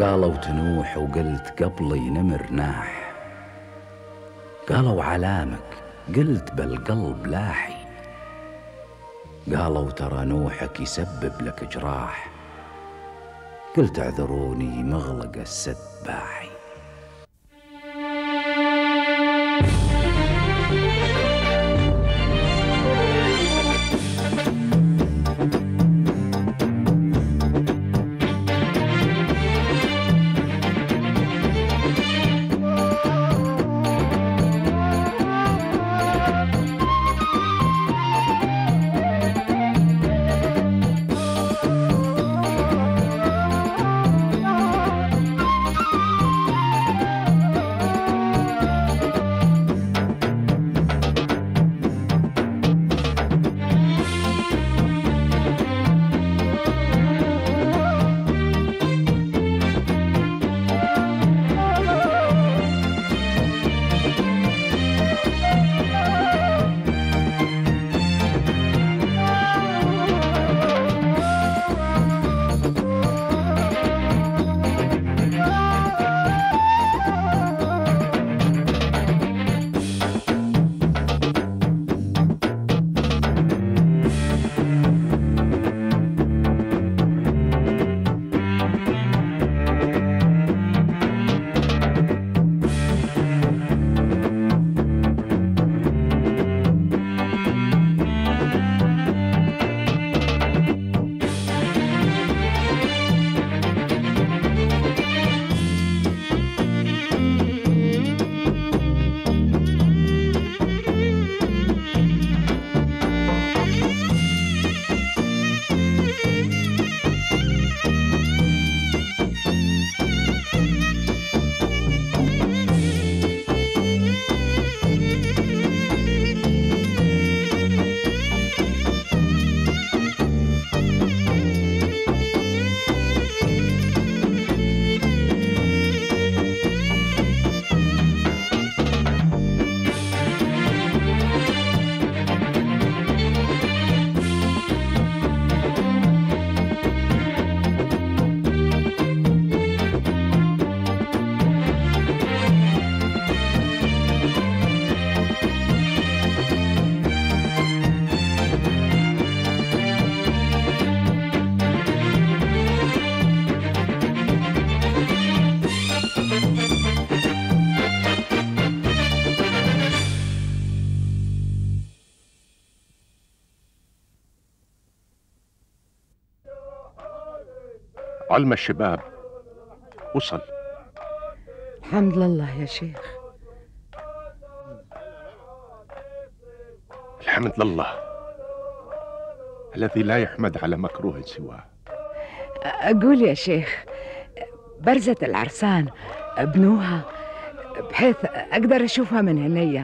قالوا تنوح وقلت قبلي نمر ناح، قالوا علامك قلت بالقلب لاحي، قالوا ترى نوحك يسبب لك جراح، قلت اعذروني مغلق السباحي. علم الشباب وصل. الحمد لله يا شيخ. الحمد لله الذي لا يحمد على مكروه سواه. أقول يا شيخ، برزة العرسان بنوها بحيث أقدر أشوفها من هنية.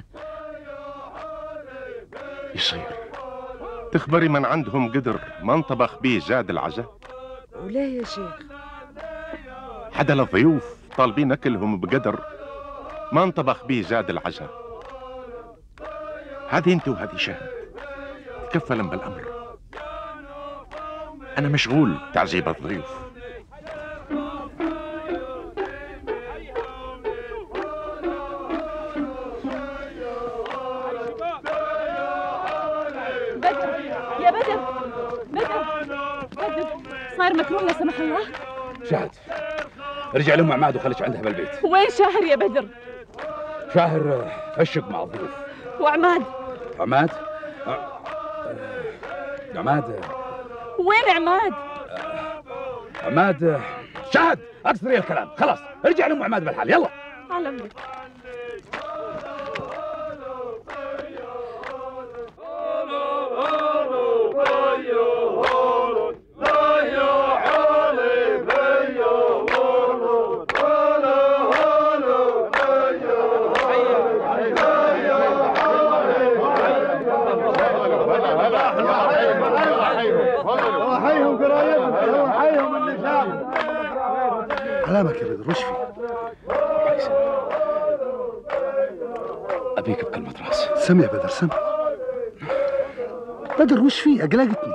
يصير تخبري من عندهم قدر ما انطبخ بيه زاد العزاء؟ وليه يا شيخ؟ حدا الضيوف طالبين أكلهم بقدر ما انطبخ بيه زاد العزاء. هذه انت وهذه شاهد تكفلا بالأمر. أنا مشغول تعذيب الضيوف. بدر يا بدر، بدر صار مكروه لا سمح الله. شاهد ارجع لأم عماد وخليك عندها بالبيت. وين شاهر يا بدر؟ شاهر فشق مع الضيوف. وعماد؟ عماد؟ عماد وين عماد؟ عماد شاهد اكثري الكلام، خلاص ارجع لأم عماد بالحال يلا. على امرك. علامك يا بدر، وش في؟ أبيك بكلمة راس. سم يا بدر سم. بدر وش في؟ أقلقتني.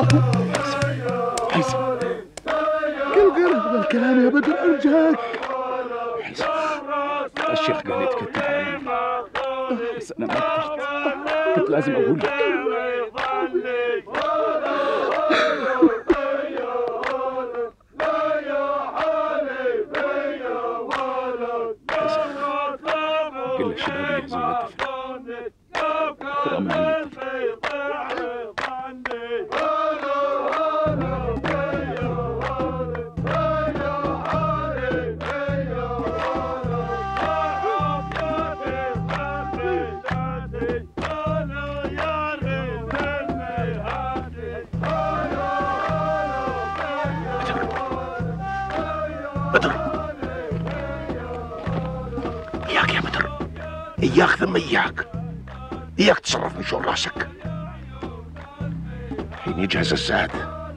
حيثم كل غير هذا الكلام يا بدر أرجاك. حيثم الشيخ قال لي تكتب على امي، بس انا ما قدرت، كنت لازم اقول لك. قل للشباب يجهزوا للدفن، كرام الميت. إياك يا بدر، إياك ثم إياك تصرف من شؤون راسك. حين يجهز الزاد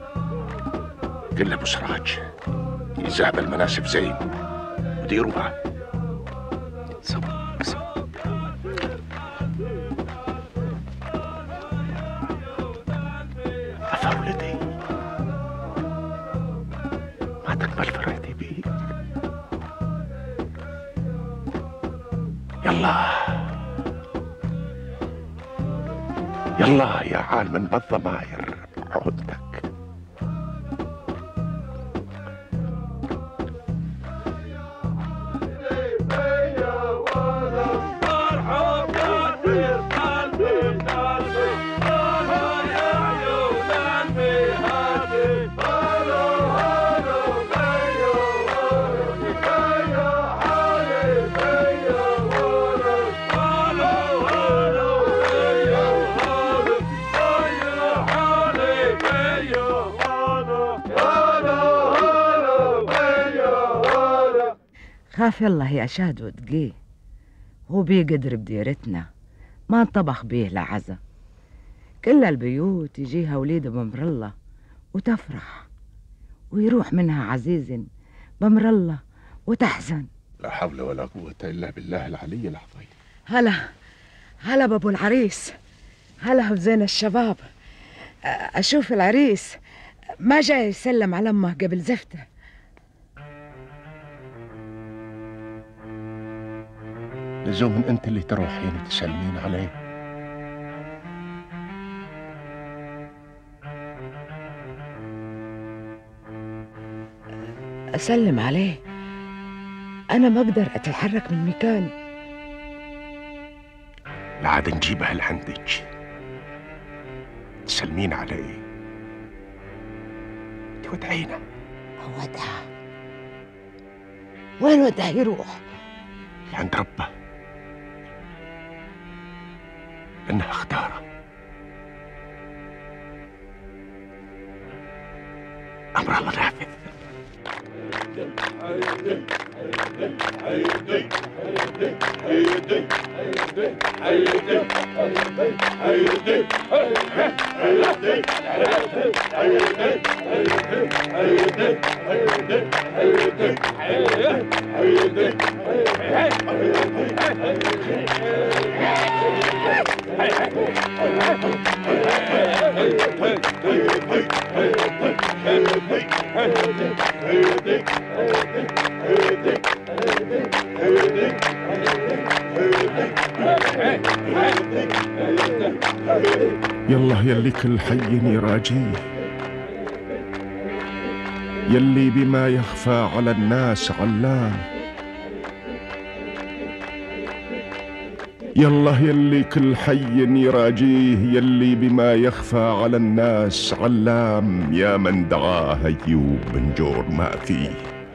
قل لأبو سراج يزعب المناسب زين وديروا معه. سم. أفا ولدي ما تقبل فرحتي بيك. يلا يا عالم بالضماير عودتك. خاف الله يا شاد وتقيه، هو بيقدر بديرتنا ما انطبخ بيه لعزة. كل البيوت يجيها وليد بمر الله وتفرح، ويروح منها عزيز بمر الله وتحزن. لا حول ولا قوة إلا بالله العلي العظيم. هلا بابو العريس، هلا بزين الشباب. أشوف العريس ما جاي يسلم على أمه قبل زفته. لزوم أنت اللي تروحين تسلمين عليه. أسلم عليه؟ أنا ما أقدر أتحرك من مكاني. لا عاد نجيبها لعندك تسلمين عليه تودعينا. ودعه؟ وين ودعه يروح؟ عند ربه، إنها اختاره. أمر الله نافذ. يالله يلي كل حي يراجيه، يلي بما يخفى على الناس علام. يالله يلي كل حي يراجيه، يلي بما يخفى على الناس علام. يا من دعاه أيوب من جور ما فيه،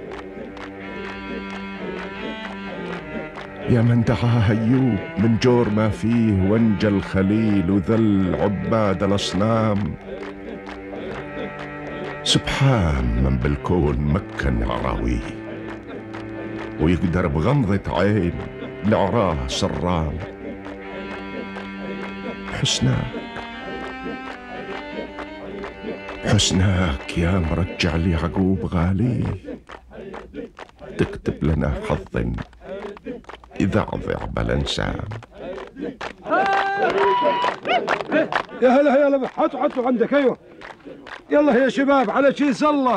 يا من دعاه أيوب من جور ما فيه، وانجى الخليل وذل عباد الأصنام. سبحان من بالكون مكن عراويه، ويقدر بغمضة عين لعراه سرام. حسناك يا مرجع ليعقوب غالي، تكتب لنا حظ يذعذع بالانسام. يا هلا يا هلا، حطوا عندك. ايوه يلا يا شباب على شي صلى.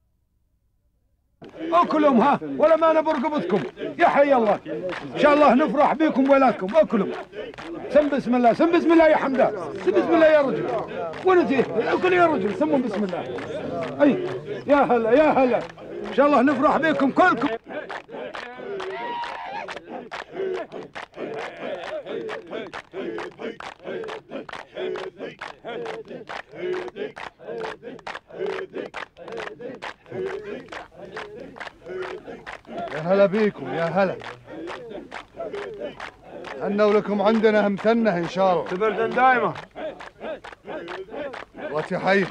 اكلهم ها ولا ما انا برقبتكم. يا حي الله ان شاء الله نفرح بيكم ولادكم. اكلهم. سم بسم الله، سم بسم الله يا حمدان، سم بسم الله يا رجل. ونسيه اكل يا رجل، سموا بسم الله. اي يا هلا يا هلا ان شاء الله نفرح بيكم كلكم. يا هلا بيكم يا هلا. عنا ولكم عندنا همتنه ان شاء الله. تبردن دايما. واتي حي.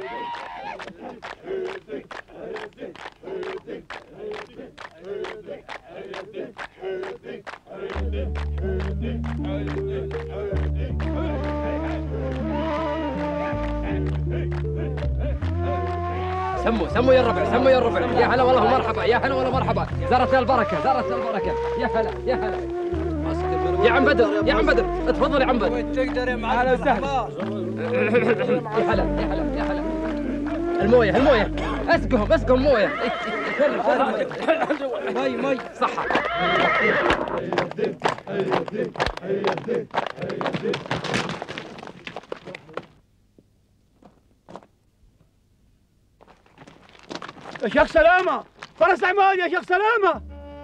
سموا يا الربع، سموا يا الربع. يا هلا والله مرحبا، يا هلا والله مرحبا. زارت البركه، زارت البركه. يا هلا يا هلا. يا عم بدر، يا عم بدر، اتفضل يا عم بدر. تقدر يا معلم. اهلا وسهلا. يا هلا يا هلا يا هلا. المويه المويه، اسقهم مويه. مي صحة. يا شيخ سلامة، فرس عماد يا شيخ سلامة.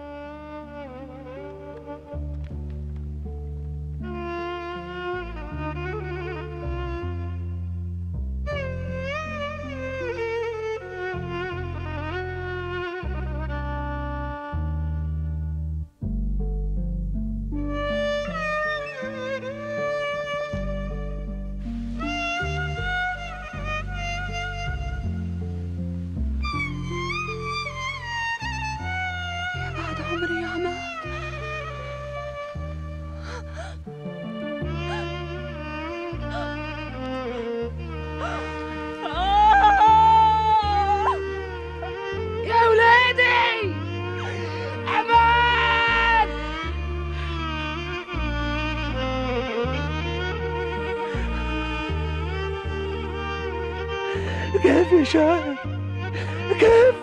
كيف يا شاعر؟ كيف؟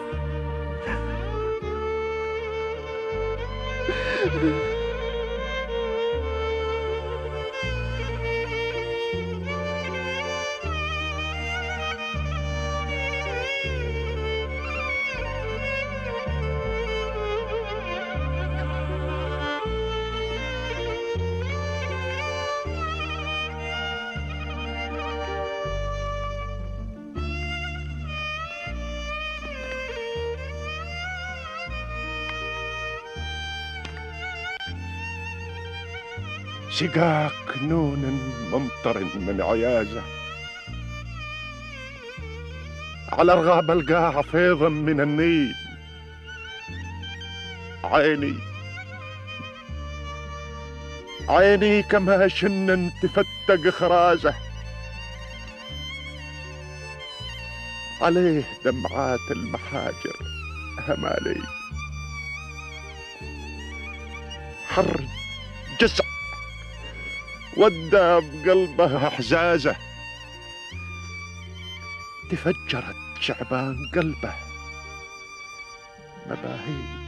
سقاك نون ممطر من عيازة، على رغاب القاع فيضا من النيل. عيني كما شن تفتق خرازة، عليه دمعات المحاجر همالي. حر جسع ودى بقلبه احزازه، تفجرت شعبان قلبه مباهيل.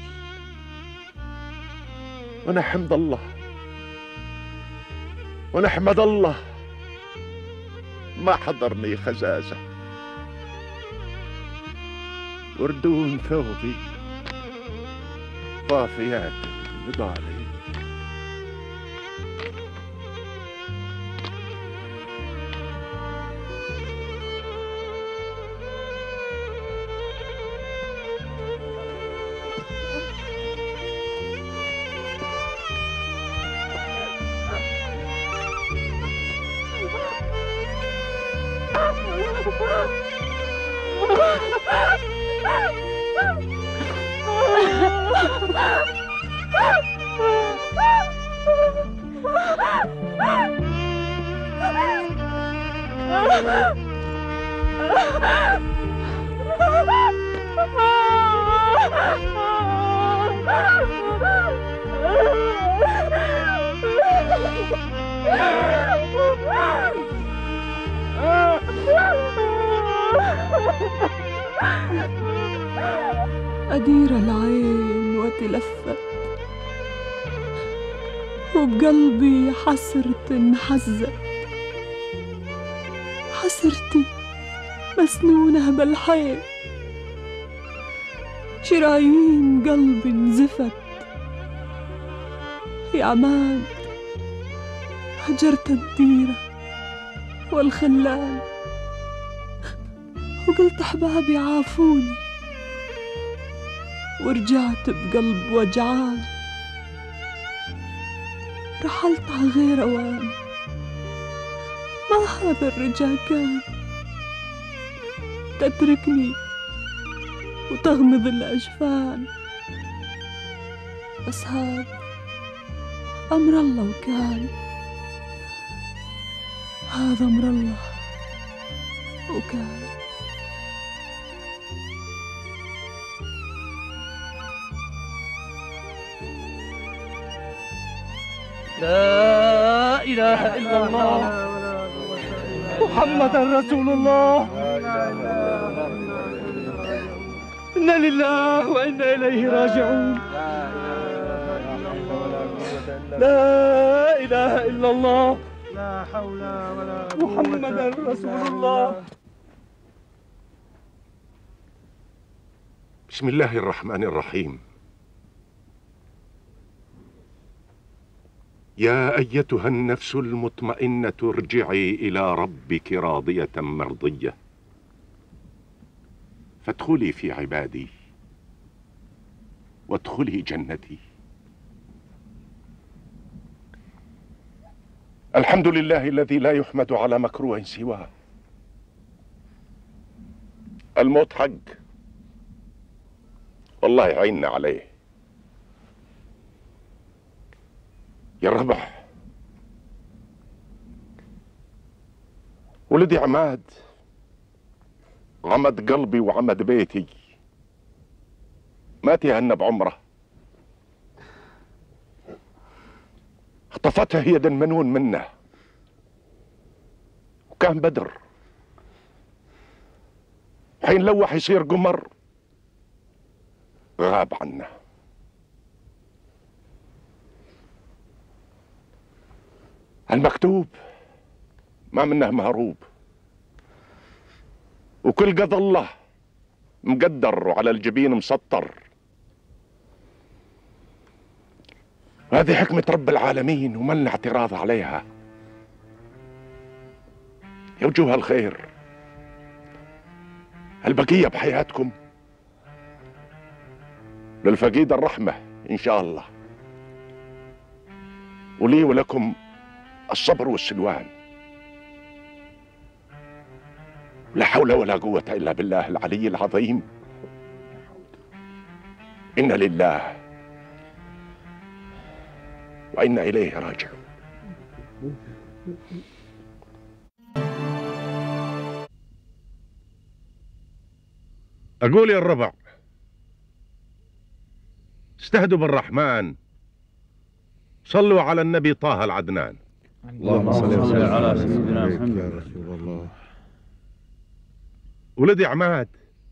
ونحمد الله ما حضرني خزازه. وردون ثوبي طافيات نضالي. أدير العين وتلفت، وبقلبي حسرة انحزت، حسرتي مسنونة بالحيط، شرايين قلبي انزفت. يا عماد هجرت الديرة والخلان، وقلت أحبابي عافوني، ورجعت بقلب وجعان. رحلت على غير أوان، ما هذا الرجا كان تتركني وتغمض الأجفان. بس هذا أمر الله، وكان هذا أمر الله وكان. لا إله إلا الله محمد رسول الله. إنا لله وإنا إليه راجعون. لا إله إلا الله لا حول ولا قوة محمد رسول الله. بسم الله الرحمن الرحيم. يا أيتها النفس المطمئنة ارجعي إلى ربك راضية مرضية فادخلي في عبادي وادخلي جنتي. الحمد لله الذي لا يحمد على مكروه سواه. الموت حق، والله يعيننا عليه. يا الربع، ولدي عماد عمد قلبي وعمد بيتي، ما تهنى بعمره. خطفتها هي دنمنون منه، وكان بدر. حين لوح يصير قمر غاب عنه. المكتوب ما منه مهروب، وكل قضى الله مقدر وعلى الجبين مسطر. هذه حكمة رب العالمين وما لنا اعتراض عليها. يا وجوه الخير، البقية بحياتكم للفقيد الرحمة إن شاء الله، ولي ولكم الصبر والسلوان. لا حول ولا قوة إلا بالله العلي العظيم. إنا لله وإنا إليه راجعون. أقول يا الربع، استهدوا بالرحمن، صلوا على النبي طه العدنان. اللهم صل وسلم على سيدنا محمد يا رسول الله. ولدي عماد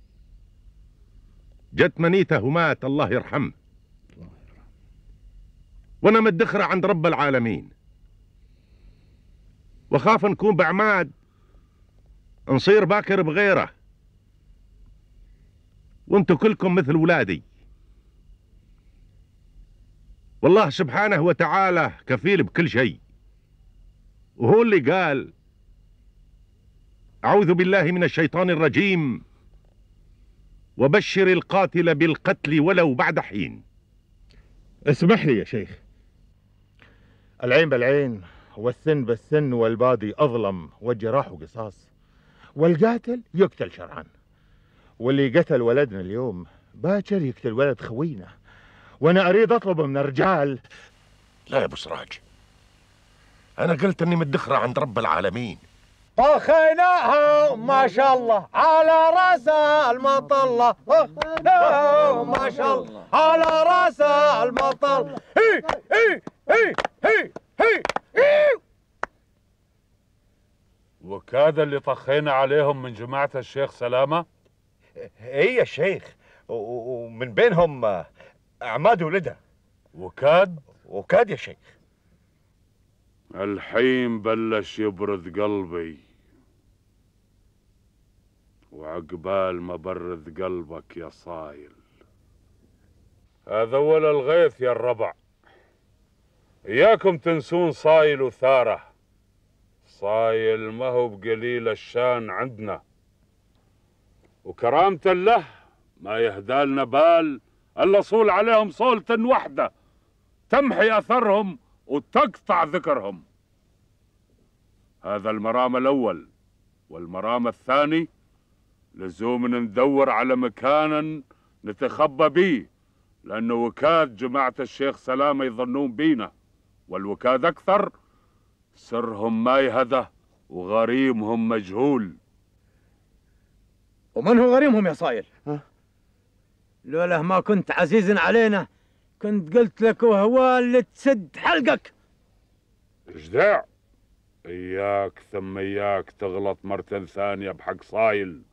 جت منيته ومات، الله يرحمه، وانا مدخره عند رب العالمين، وخاف نكون بعماد نصير باكر بغيره، وانتم كلكم مثل ولادي. والله سبحانه وتعالى كفيل بكل شيء، وهو اللي قال أعوذ بالله من الشيطان الرجيم وبشر القاتل بالقتل ولو بعد حين. اسمح لي يا شيخ، العين بالعين والسن بالسن، والبادي أظلم والجراح قصاص، والقاتل يقتل شرعا، واللي قتل ولدنا اليوم باكر يقتل ولد خوينا، وانا اريد اطلب من الرجال. لا يا ابو سراج، انا قلت اني مدخره عند رب العالمين. طخيناها ما شاء الله على راس المطلة، طخيناها ما شاء الله على راس المطلة. هي هي هي هي هي هي. وكذا اللي طخينا عليهم من جماعة الشيخ سلامة؟ ايه يا شيخ، ومن بينهم عماد ولدها. وكاد يا شيخ. الحين بلش يبرد قلبي، وعقبال ما برد قلبك يا صايل. هذا ولا الغيث يا الربع، إياكم تنسون صايل وثاره. صايل ما هو بقليل الشان عندنا، وكرامة له ما يهدالنا بال الا صول عليهم صولة وحدة تمحي اثرهم وتقطع ذكرهم. هذا المرام الاول، والمرام الثاني لزوم ندور على مكان نتخبى بيه، لانه وكاد جماعة الشيخ سلامة يظنون بينا، والوكاد اكثر سرهم ما يهده وغريمهم مجهول. ومن هو غريمهم يا صايل؟ لولا ما كنت عزيز علينا كنت قلت لك وهو اللي تسد حلقك. جدع، اياك ثم اياك تغلط مرة ثانية بحق صايل.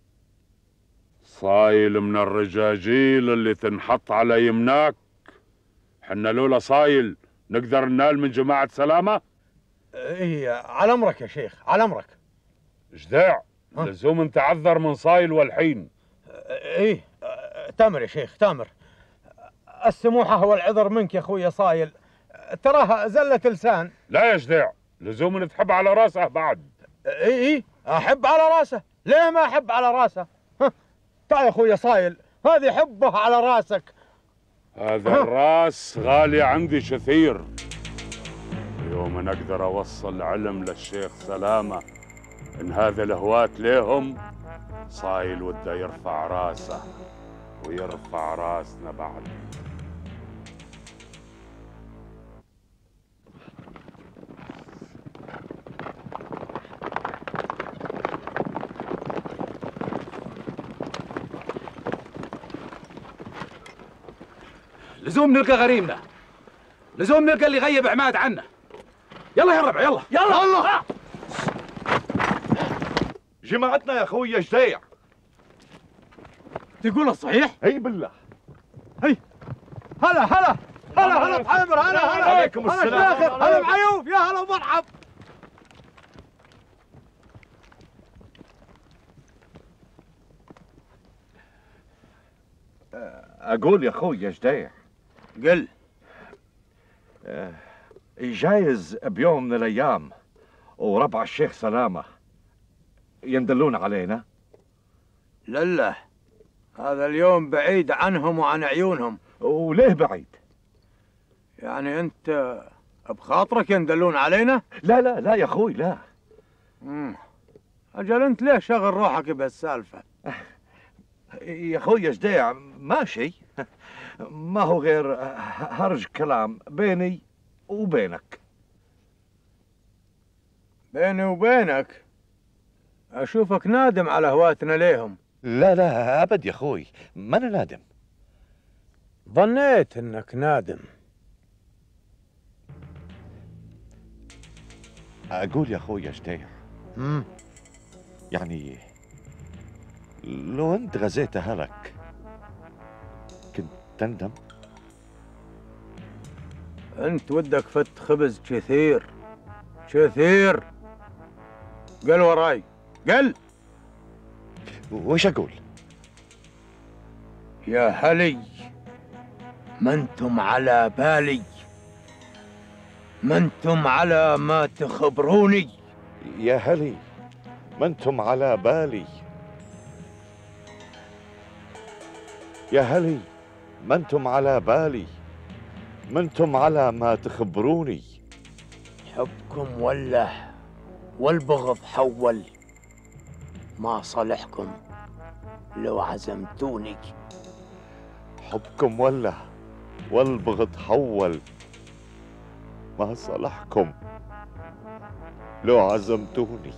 صايل من الرجاجيل اللي تنحط على يمناك. حنا لولا صايل نقدر ننال من جماعة سلامة؟ ايه على امرك يا شيخ، على امرك. جدع، لزوم تعذر من صايل والحين. ايه تامر يا شيخ، تامر. السموحة والعذر منك يا اخوي صايل، تراها زلة لسان. لا يا جدع، لزوم نتحب على راسه بعد. ايه احب على راسه، ليه ما احب على راسه؟ تعال يا اخوي صايل، هذه حبه على راسك. هذا الراس غالي عندي كثير. يوم أنا اقدر اوصل علم للشيخ سلامة ان هذا الهوات ليهم، صايل وده يرفع راسه ويرفع راسنا بعد. لزوم نلقى غريمنا، لزوم نلقى اللي غيب عماد عنا. يلا يا الربع، يلا يلا. جماعتنا يا اخوي جديع. تقول الصحيح؟ اي بالله. هي هلا بحمر، هلا عليكم السلام. هلا بعيوب، يا هلا ومرحب. اقول يا اخوي جديع، قل. جايز بيوم من الايام وربع الشيخ سلامة يندلون علينا. لله، هذا اليوم بعيد عنهم وعن عيونهم. وليه بعيد؟ يعني انت بخاطرك يندلون علينا؟ لا يا اخوي لا. اجل انت ليه شغل روحك بهالسالفه؟ يا اخوي جديع ماشي، ما هو غير هرج كلام بيني وبينك. بيني وبينك؟ اشوفك نادم على هواتنا ليهم. لا ابد يا اخوي، ما انا نادم. ظنيت انك نادم. اقول يا اخوي جديع، يعني لو انت غزيت اهلك كنت تندم؟ انت ودك فت خبز كثير. قل وراي، قل. وش اقول؟ يا هلي، ما انتم على بالي، ما انتم على ما تخبروني. يا هلي، ما انتم على بالي. يا هلي، ما انتم على بالي، ما انتم على ما تخبروني. حبكم وله والبغض حول، ما صلحكم لو عزمتوني. حبكم وله والبغض حول، ما صلحكم لو عزمتوني.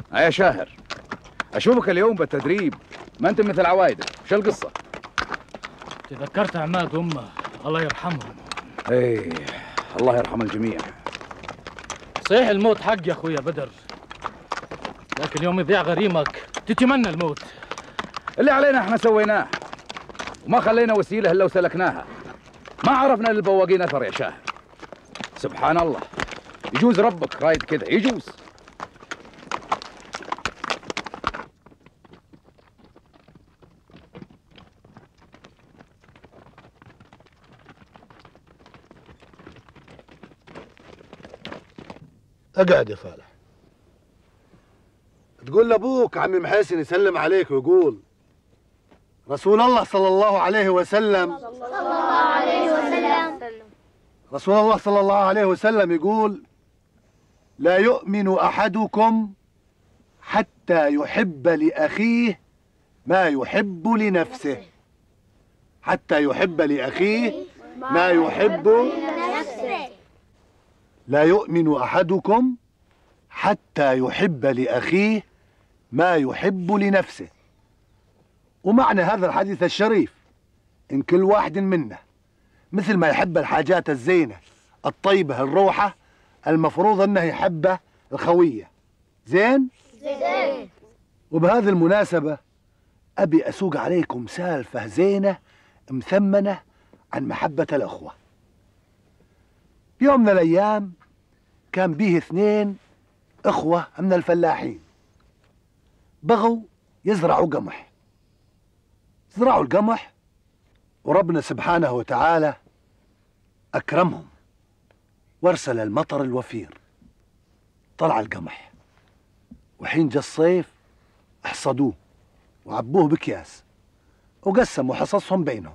يا شاهر، اشوفك اليوم بالتدريب، ما انت مثل عوايدك، شو القصه؟ تذكرت عماد وامه الله يرحمهم. ايه الله يرحم الجميع. صحيح الموت حق يا اخويا بدر، لكن يوم يضيع غريمك تتمنى الموت. اللي علينا احنا سويناه، وما خلينا وسيله الا وسلكناها. ما عرفنا للبواقين اثر يا شاهر. سبحان الله، يجوز ربك رايد كذا، يجوز. اقعد يا صالح. تقول لابوك عمي محسن يسلم عليك ويقول رسول الله صلى الله عليه وسلم رسول الله صلى الله عليه وسلم يقول: لا يؤمن أحدكم حتى يحب لأخيه ما يحب لنفسه. حتى يحب لأخيه ما يحب لنفسه. لا يؤمن أحدكم حتى يحب لأخيه ما يحب لنفسه. ومعنى هذا الحديث الشريف إن كل واحد منا مثل ما يحب الحاجات الزينة الطيبة الروحة، المفروض أنه يحب الخوية. زين؟ زين. وبهذه المناسبة أبي أسوق عليكم سالفة زينة مثمنة عن محبة الأخوة. يوم من الأيام كان بيه 2 أخوة من الفلاحين بغوا يزرعوا قمح. زرعوا القمح وربنا سبحانه وتعالى أكرمهم وارسل المطر الوفير. طلع القمح، وحين جاء الصيف احصدوه وعبوه بأكياس وقسموا حصصهم بينهم.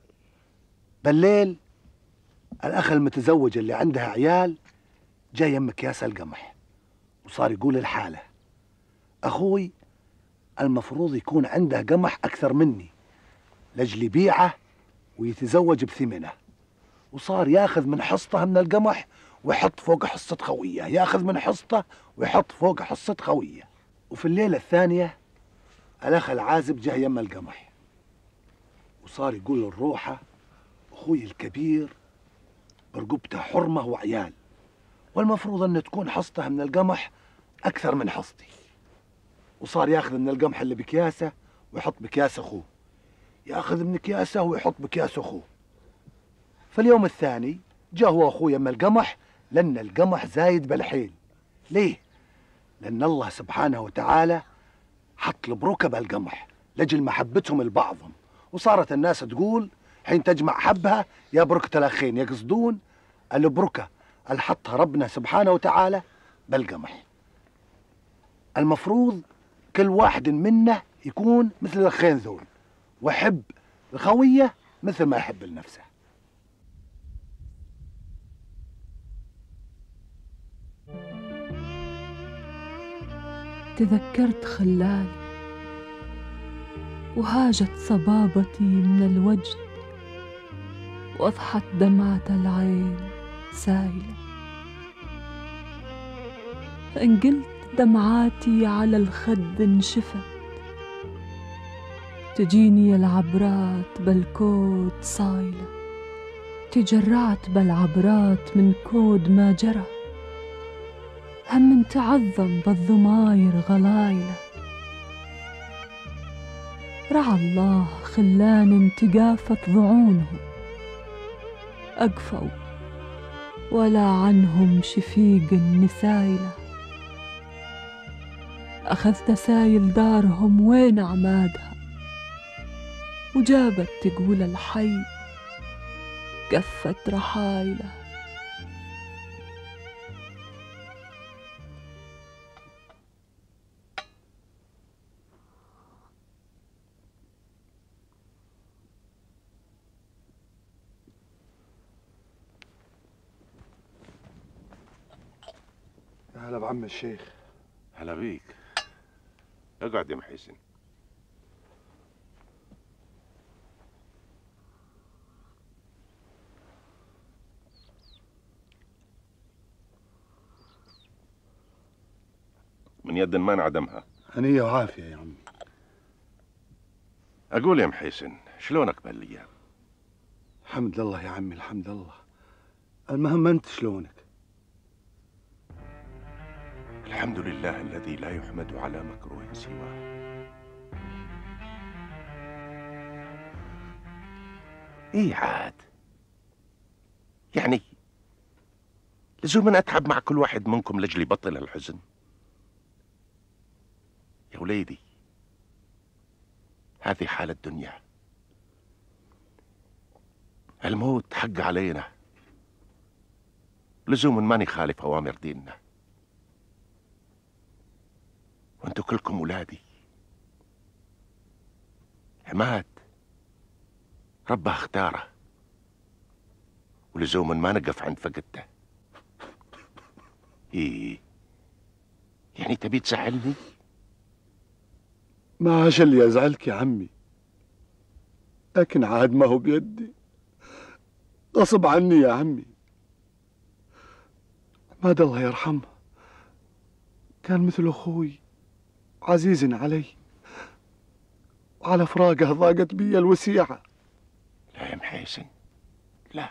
بالليل الأخ المتزوج اللي عندها عيال جاي يم أكياس القمح وصار يقول الحالة: أخوي المفروض يكون عنده قمح أكثر مني لأجل يبيعه ويتزوج بثمنه. وصار ياخذ من حصته من القمح ويحط فوق حصة خوية، ياخذ من حصته ويحط فوق حصة خوية. وفي الليلة الثانية الأخ العازب جاء يم القمح وصار يقول للروحة: أخوي الكبير برقبته حرمة وعيال، والمفروض أن تكون حصته من القمح أكثر من حصتي. وصار ياخذ من القمح اللي بكياسه ويحط بكياس أخوه، ياخذ من كياسه ويحط بكياس أخوه. فاليوم الثاني جاء هو أخوه يم القمح، لأن القمح زايد بالحيل. ليه؟ لأن الله سبحانه وتعالى حط البركة بالقمح لأجل محبتهم لبعضهم. وصارت الناس تقول حين تجمع حبها يا بركة الأخين، يقصدون البركة اللي حطها ربنا سبحانه وتعالى بالقمح. المفروض كل واحد منا يكون مثل الأخين ذول ويحب الخوية مثل ما يحب لنفسه. تذكرت خلاني وهاجت صبابتي من الوجد وأضحت دمعة العين سايلة. إن قلت دمعاتي على الخد انشفت، تجيني العبرات بالكود صايلة. تجرعت بالعبرات من كود ما جرى، هم تعظم بالضماير غلايلة. رعى الله خلان تقافت ضعونهم، أقفوا ولا عنهم شفيق نسايلة. أخذت سايل دارهم وين عمادها، وجابت تقول الحي كفت رحايله. هلا بعم الشيخ. هلا بيك. اقعد يا محسن. من يد ما انعدمها. هنية وعافية يا عمي. أقول يا محيسن، شلونك بهالأيام؟ الحمد لله يا عمي، الحمد لله. المهم أنت شلونك؟ الحمد لله الذي لا يحمد على مكروه سواه. إيه عاد؟ يعني لزوم أن أتعب مع كل واحد منكم لأجل يبطل الحزن؟ يا وليدي، هذه حال الدنيا. الموت حق علينا، لزوم ما نخالف أوامر ديننا. وانتو كلكم ولادي. عماد ربه اختاره، ولزوم ما نقف عند فقدته. ايه يعني تبي تزعلني؟ ما عاش اللي أزعلك يا عمي، لكن عاد ما هو بيدي، غصب عني يا عمي. عماد الله يرحمه كان مثل أخوي، عزيز علي، وعلى فراقه ضاقت بي الوسيعة. لا يا محيسن، لا،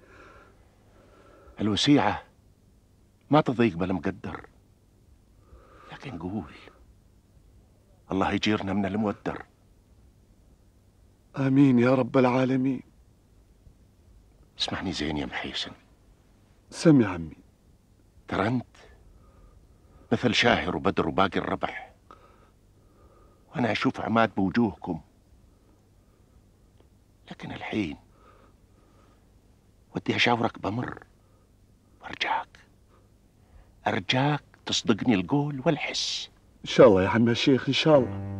الوسيعة ما تضيق بلا مقدر، لكن قول الله يجيرنا من المودر. آمين يا رب العالمين. اسمعني زين يا محيسن. سم يا عمي. ترى انت مثل شاهر وبدر وباقي الربح، وانا اشوف عماد بوجوهكم، لكن الحين ودي اشاورك بمر، ارجاك تصدقني القول والحس. ان شاء الله يا عم الشيخ، ان شاء الله.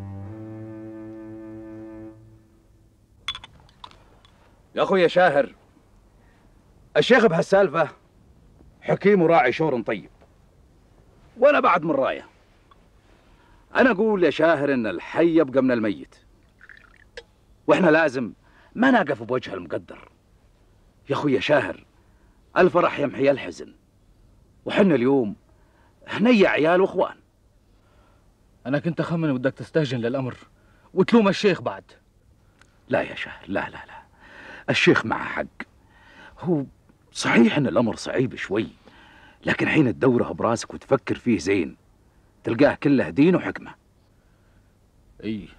يا اخوي شاهر، الشيخ بهالسالفه حكيم وراعي شور طيب، وانا بعد من رايه. انا اقول يا شاهر ان الحي يبقى من الميت، واحنا لازم ما نقف بوجه المقدر. يا اخوي شاهر، الفرح يمحي الحزن، وحنا اليوم هنية عيال واخوان. انا كنت اخمن بدك تستهجن للامر وتلوم الشيخ بعد. لا يا شاهر، لا لا لا، الشيخ معه حق. هو صحيح ان الامر صعيب شوي، لكن حين تدوره براسك وتفكر فيه زين تلقاه كله دين وحكمه. اي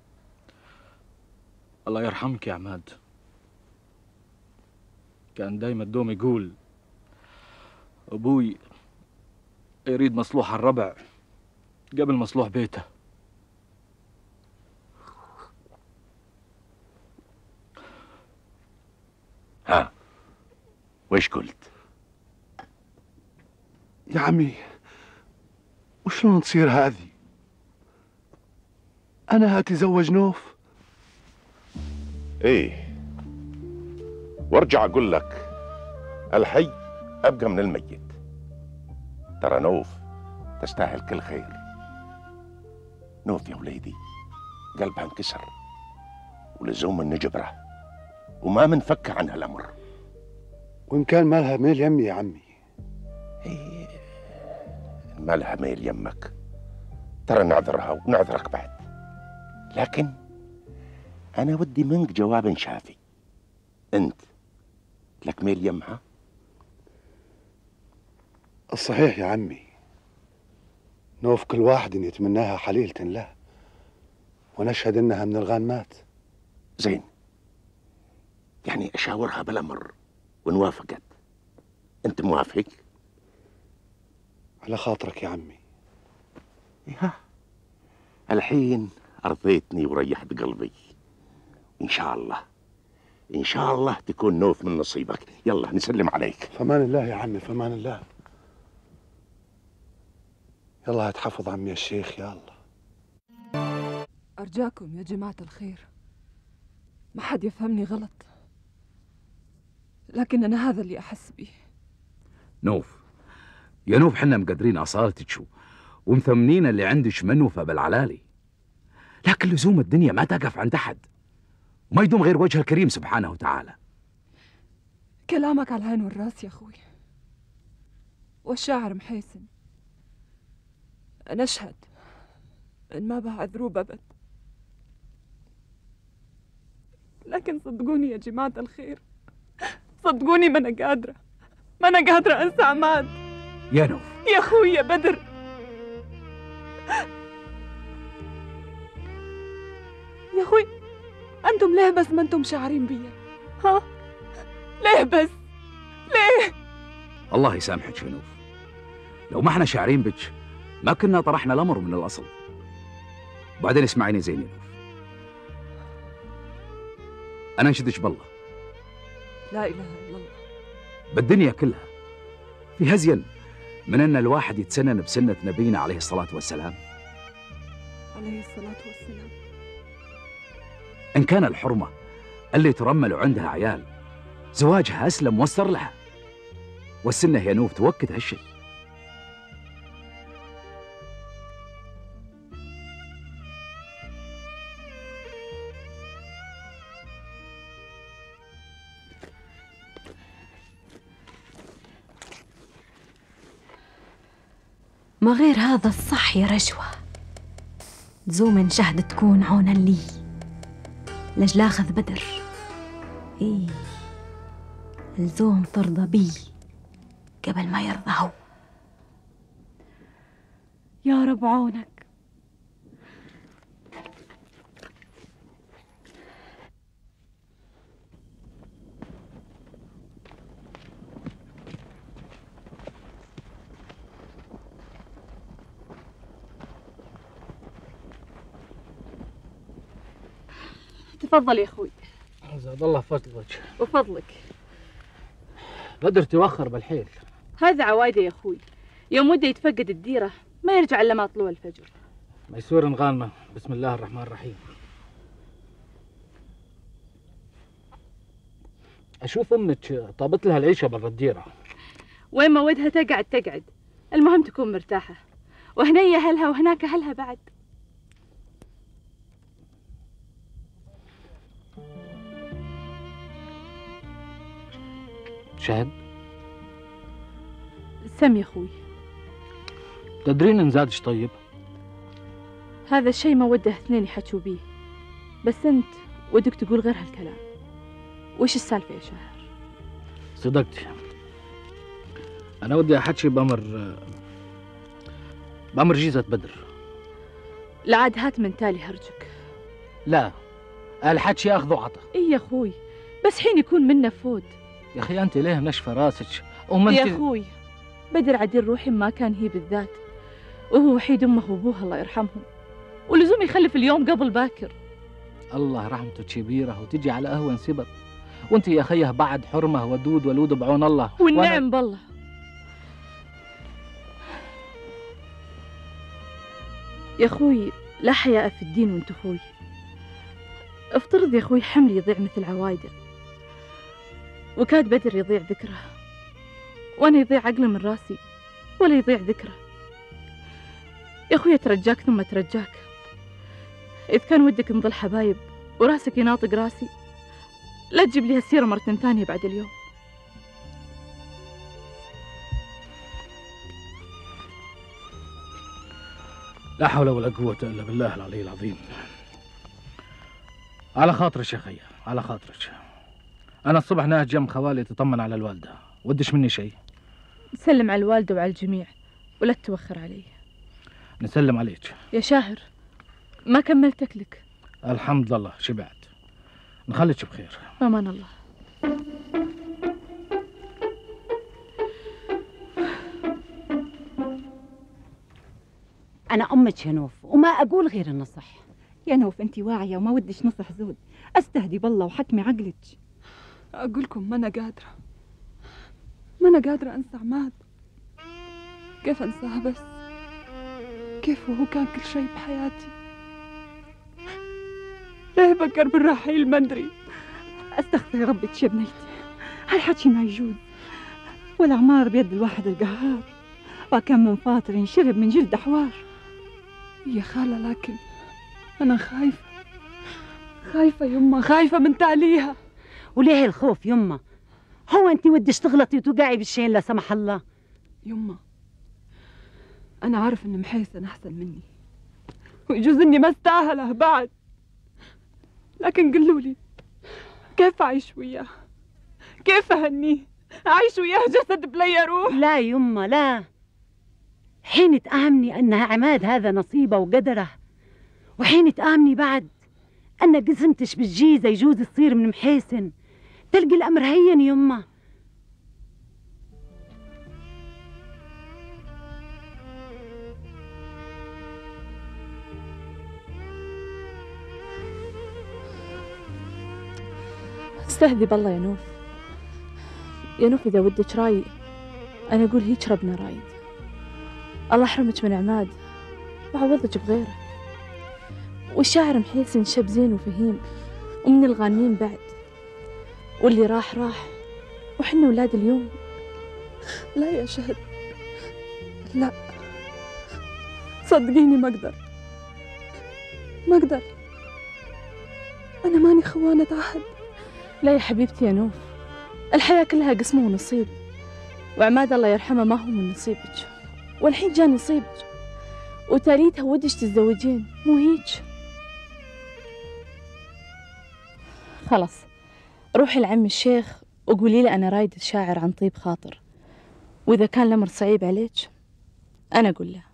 الله يرحمك يا عماد، كان دايما دوم يقول ابوي يريد مصلوح الربع قبل مصلوح بيته. ها ويش قلت؟ يا عمي وشلون تصير هذه؟ أنا أتزوج نوف؟ ايه، وارجع اقول لك الحي ابقى من الميت. ترى نوف تستاهل كل خير. نوف يا وليدي قلبها انكسر، ولزوم نجبره وما منفك عن هالامر. وإن كان مالها ميل يمي يا عمي. إيه، مالها ميل يمك، ترى نعذرها ونعذرك بعد، لكن أنا ودي منك جواب شافي. أنت لك ميل يمها؟ الصحيح يا عمي، نوف كل واحد يتمناها حليلة له، ونشهد إنها من الغانمات. زين، يعني أشاورها بالأمر وإن وافقت أنت موافق؟ على خاطرك يا عمي. ها الحين أرضيتني وريحت قلبي. إن شاء الله إن شاء الله تكون نوف من نصيبك. يلا نسلم عليك. فمان الله يا عمي، فمان الله. يلا تحفظ عمي الشيخ. يا الله أرجاكم يا جماعة الخير، ما حد يفهمني غلط، لكن أنا هذا اللي أحس به. نوف يا نوف، حنا مقدرين أصالتك ومثمنين اللي عندك منوفة بالعلالي، لكن لزوم الدنيا ما تقف عند أحد، وما يدوم غير وجه الكريم سبحانه وتعالى. كلامك على العين والراس يا أخوي. والشاعر محيسن أنا أشهد إن ما بعذروه أبد، لكن صدقوني يا جماعة الخير، صدقوني ما أنا قادرة أنسى عماد. يا نوف يا أخوي يا بدر، يا أخوي أنتم ليه بس ما أنتم شاعرين بيا؟ ها؟ ليه بس؟ ليه؟ الله يسامحك يا نوف، لو ما احنا شاعرين بك ما كنا طرحنا الأمر من الأصل. وبعدين اسمعيني زين يا نوف، أنا أنشدك بالله، لا إله إلا الله، بالدنيا كلها في هزين من أن الواحد يتسنن بسنة نبينا عليه الصلاة والسلام. عليه الصلاة والسلام. إن كان الحرمة اللي ترمل عندها عيال زواجها أسلم وسر لها، والسنة يا نوف توكد هالشيء. ما غير هذا الصح يا رجوة، تزوم شهد تكون عونا لي لجل اخذ بدر. ايه الزوم ترضى بي قبل ما يرضى هو. يا رب عونك. تفضل يا اخوي. زاد الله فضلك. وفضلك. بدر توخر بالحيل. هذا عوايده يا اخوي، يوم وده يتفقد الديره ما يرجع الا ما طلوع الفجر. ميسور غانمه. بسم الله الرحمن الرحيم. اشوف امك طابت لها العيشه برا الديره. وين ما ودها تقعد، المهم تكون مرتاحه، وهنا اهلها وهناك اهلها بعد. شهد سم يا اخوي. تدرين ان زادش طيب؟ هذا الشيء ما وده اثنين يحكوا بيه، بس انت ودك تقول غير هالكلام. وش السالفه يا شاهر؟ صدقتي، انا ودي احكي بامر جيزة بدر. لا عاد هات من تالي هرجك. لا الحكي اخذ وعطى. اي يا اخوي، بس حين يكون منا فود. يا اخي انت ليه منشفه راسك يا اخوي بدر عدل روحي ما كان هي بالذات، وهو وحيد امه وابوها الله يرحمهم، ولزوم يخلف اليوم قبل باكر. الله رحمته كبيره وتجي على اهون سبب، وانت يا خيه بعد حرمه ودود ولود بعون الله. والنعم بالله. يا اخوي لا حياء في الدين وانت اخوي. افترض يا اخوي حملي يضيع مثل عوايده، وكاد بدر يضيع ذكره، وانا يضيع عقله من راسي ولا يضيع ذكره. يا اخوي اترجاك ثم اترجاك، اذ كان ودك نظل حبايب وراسك يناطق راسي لا تجيب لي هالسيره مرتين ثانيه بعد اليوم. لا حول ولا قوة إلا بالله العلي العظيم. على خاطرك يا خيه، على خاطرك. أنا الصبح ناهج جم خوالي تطمن على الوالدة، ودش مني شيء؟ سلم على الوالدة وعلى الجميع ولا توخر علي. نسلم عليك. يا شاهر ما كملتك لك. الحمد لله شبعت. نخليك بخير. أمان الله. أنا أمك يا نوف وما أقول غير النصح. يا نوف أنت واعية وما ودش نصح زود، أستهدي بالله وحكمي عقلك. أقول لكم ما أنا قادرة أنسى عماد. كيف أنساه بس؟ كيف وهو كان كل شيء بحياتي؟ ليه بكر بالرحيل ما أدري. أستغفر ربك يا بنيتي، هالحكي ما يجوز، والأعمار بيد الواحد القهار، وكم من فاطر شرب من جلد حوار. يا خالة لكن أنا خايفة يما، خايفة من تاليها. وليه الخوف يما؟ هو أنت ودش تغلطي وتوقعي بالشيء لا سمح الله؟ يما أنا عارف إن محيسن أحسن مني، ويجوز إني ما استاهله بعد، لكن قلوا لي كيف أعيش وياه؟ كيف أهنيه؟ أعيش وياه جسد بلا روح؟ لا يما لا، حين تآمني أنها عماد هذا نصيبه وقدره، وحين تآمني بعد أن قسمتش بالجيزة يجوز تصير من محيسن، تلقي الأمر هين يما. استهدي بالله يا نوف. يا نوف إذا ودك راي أنا أقول هيك ربنا رايد. الله يحرمك من عماد وعوضك بغيره. والشاعر محيسن شاب زين وفهيم ومن الغانمين بعد، واللي راح راح وحنا ولاد اليوم. لا يا شهد، لا صدقيني ما أقدر، ما أقدر، أنا ماني خوانة عهد. لا يا حبيبتي يا نوف، الحياة كلها قسمة ونصيب، وعماد الله يرحمه ما هو من نصيبك، والحين جاء نصيبك وتاليتها ودش تتزوجين مو هيك؟ خلاص روحي لعم الشيخ وقولي له أنا رايدة شاعر عن طيب خاطر، وإذا كان الأمر صعيب عليك أنا أقول له.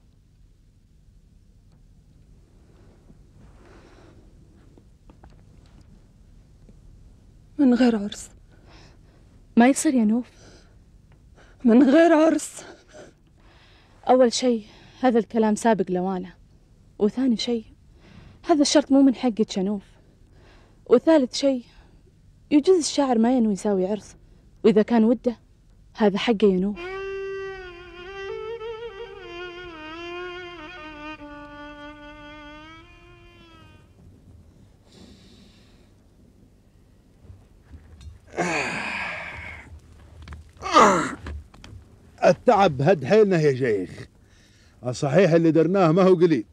من غير عرس ما يصير يا نوف. من غير عرس. أول شيء هذا الكلام سابق لوانه، وثاني شيء هذا الشرط مو من حقك يا نوف، وثالث شيء يجوز الشاعر ما ينوي يساوي عرس، وإذا كان وده هذا حقه يا نوف. التعب هد حيلنا يا شيخ، الصحيح اللي درناه ما هو قليل.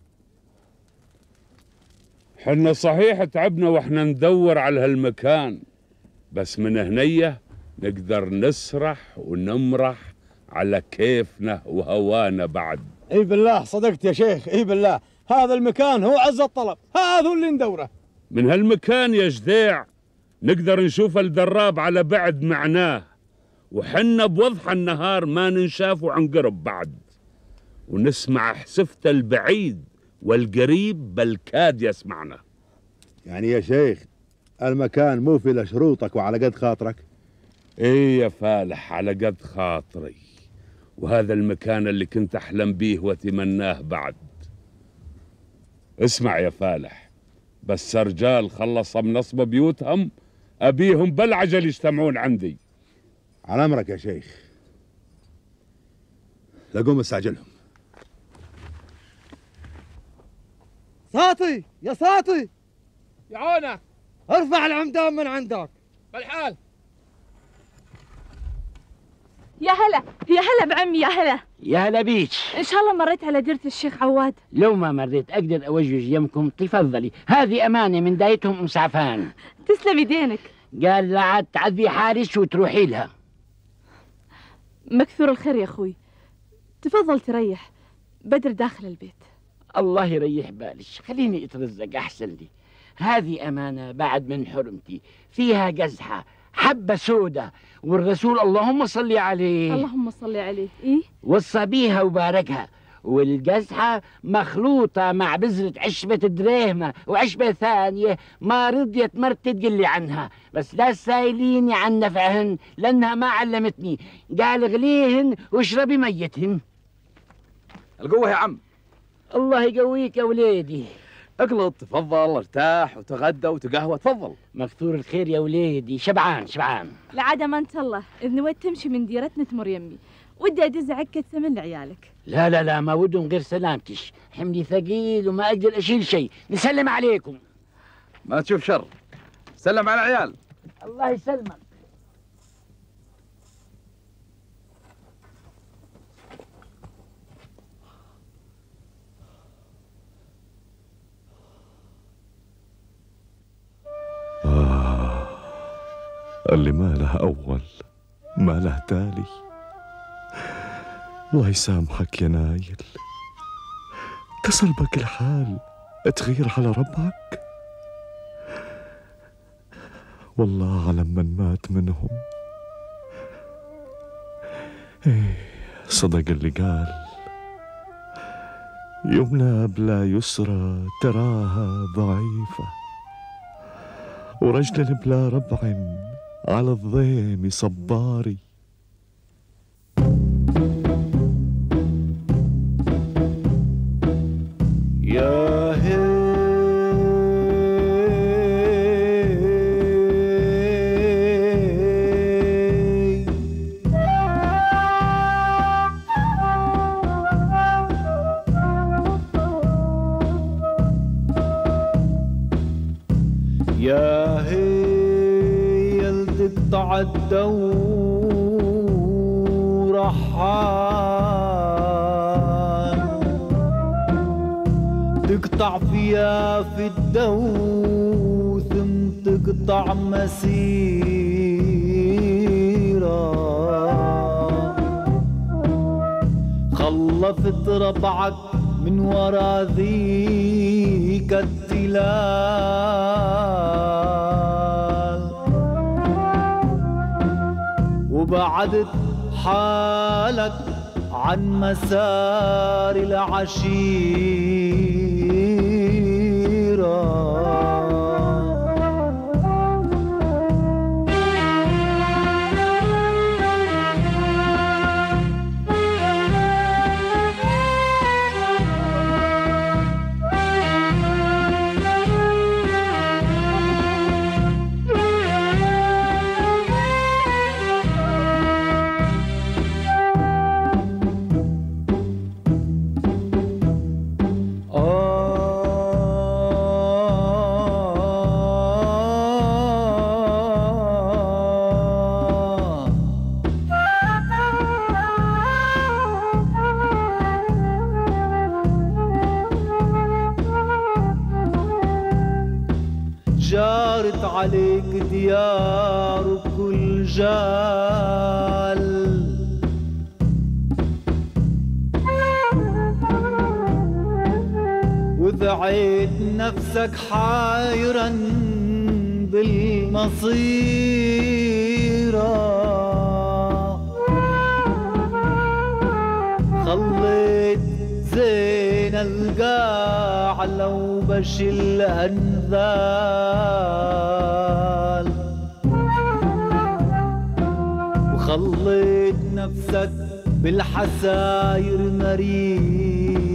حنا صحيح تعبنا واحنا ندور على هالمكان، بس من هنية نقدر نسرح ونمرح على كيفنا وهوانا بعد. اي بالله صدقت يا شيخ، اي بالله هذا المكان هو عز الطلب، هذا هو اللي ندوره. من هالمكان يا جديع نقدر نشوف الدراب على بعد معناه، وحنا بوضح النهار ما ننشاف عن قرب بعد، ونسمع حسفته البعيد والقريب بل كاد يسمعنا. يعني يا شيخ المكان مو في لشروطك وعلى قد خاطرك؟ ايه يا فالح على قد خاطري، وهذا المكان اللي كنت احلم بيه واتمناه بعد. اسمع يا فالح، بس رجال خلصوا من نصب بيوتهم ابيهم بالعجل يجتمعون عندي. على امرك يا شيخ، لقوم استعجلهم. ساطي يا ساطي، يعونك، ارفع العمدان من عندك. بالحال. يا هلا يا هلا بعمي، يا هلا. يا هلا بيك. ان شاء الله مريت على ديرة الشيخ عواد. لو ما مريت اقدر اوجج يمكم، تفضلي، هذه امانه من دايتهم ام سعفان. تسلم يدينك. قال لا عاد تعذبي حارس وتروحي لها. مكثور الخير يا اخوي، تفضل تريح، بدر داخل البيت. الله يريح بالك، خليني اترزق احسن لي. هذه امانه بعد من حرمتي، فيها قزحه حبه سودة، والرسول اللهم صل عليه اللهم صل عليه ايه وصى بيها وباركها، والقزحة مخلوطة مع بذرة عشبة دراهمة وعشبة ثانية ما رضيت مرتي تقلي عنها، بس لا سايليني عن نفعهن لأنها ما علمتني، قال اغليهن واشربي ميتهن. القوة يا عم. الله يقويك يا وليدي. اقلط، تفضل، ارتاح وتغدى وتقهوى، تفضل. مكثور الخير يا وليدي، شبعان شبعان. العادة ما انت الله، إذ نويت تمشي من ديرتنا تمر يمي، ودي أدز عكة ثمن لعيالك. لا لا لا، ما ودهم غير سلامتش، حملي ثقيل وما أقدر أشيل شيء، نسلم عليكم. ما تشوف شر، سلم على العيال. الله يسلمك. اللي ما له أول ما له تالي. الله يسامحك يا نايل، كسر بك الحال تغير على ربعك؟ والله على من مات منهم. ايه صدق اللي قال يمنى بلا يسرى تراها ضعيفة، ورجل بلا ربع على الضيم صباري. يا هي يا هي اللي تقطع الدور رحال، تقطع فيها في الدوثم تقطع مسيرة. خلفت ربعك من ورا ذيك التلال، وبعدت حالك عن مسار العشيرة. جارت عليك ديار وكل جال، وذعيت نفسك حايرا بالمصيرة. خليت زين القاع لو بشل أنذال، وخليت نفسك بالحساير مريض.